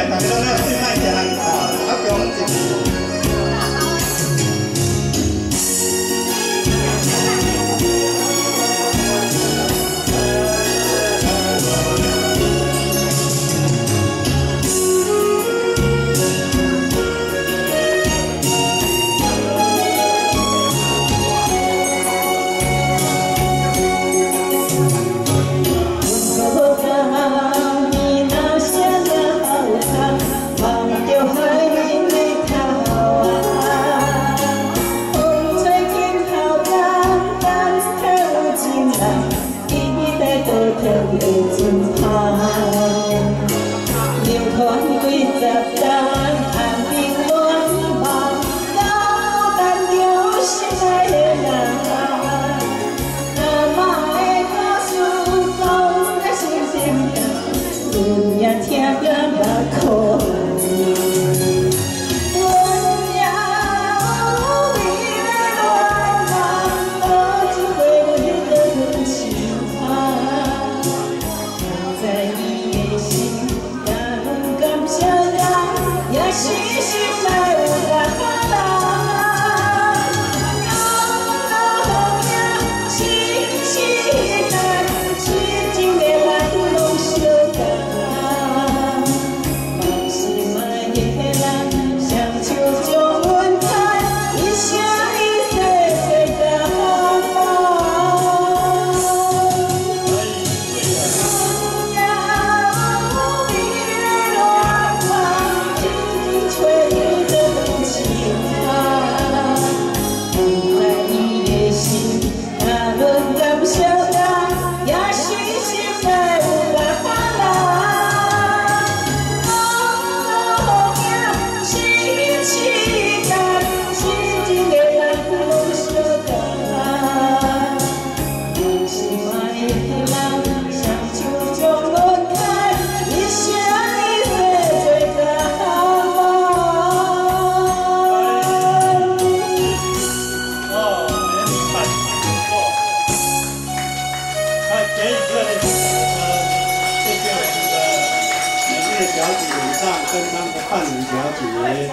大家拢要对卖一人看，啊，不用紧。 流传几十载，安平乱梦，高单着心爱的人。那会告诉讲在心中，有影听着目眶。 是心内有人人，好命是时间，痴情的人拢相共。梦是爱的人，双手将阮牵，一生一世做甲谢谢我们的美丽小姐以上跟他们的伴侣小姐。